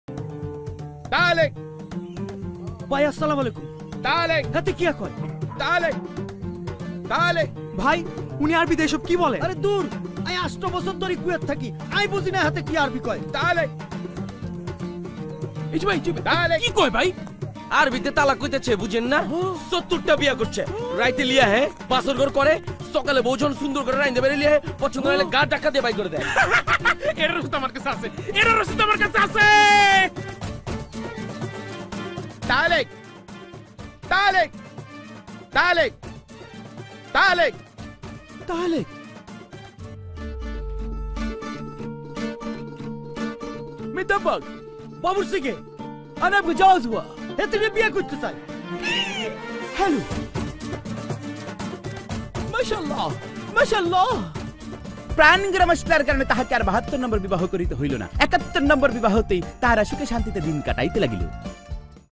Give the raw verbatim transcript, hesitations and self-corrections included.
তালেক ভাই আসসালামু আলাইকুম। তালেক হাতে কি কয়? তালেক তালেক ভাই উনি আরবিতে এসব কি বলে? আরে দূর, আই আষ্ট বছর ধরে কুয়েত থাকি, আই বুঝি না হাতে কি আরবি কয়। তালেক এই যে ভাই তালেক কি কয় ভাই? আরবিতে তালাক কইতেছে বুঝেন না? সত্তরটা বিয়া করছে, রাইতে লিয়া হে বাসর ঘর করে, সকালে বউজন সুন্দর করে রাইন্দে বেরে লিয়া হে, পছন্দ হলে গা টাকা দিয়ে বাই করে দেয়। এর রসিদ আমার কাছে আছে, এর রসিদ আমার কাছে আছে। তালেক তালেক তালেক তালেক তাহলে মিতাবাগ বাবুর সিকে আনা আপকে জাওয়াজ হুয়া, হেতে বিয়ে করতে চাই। হ্যালো, মাশাআল্লাহ মাশাআল্লাহ। প্রাণগ্রামস্তার কারণে তাহাকে আর বাহাত্তর নম্বর বিবাহ করিতে হইল না, একাত্তর নম্বর বিবাহতেই তাহারা সুখে শান্তিতে দিন কাটাইতে লাগিল।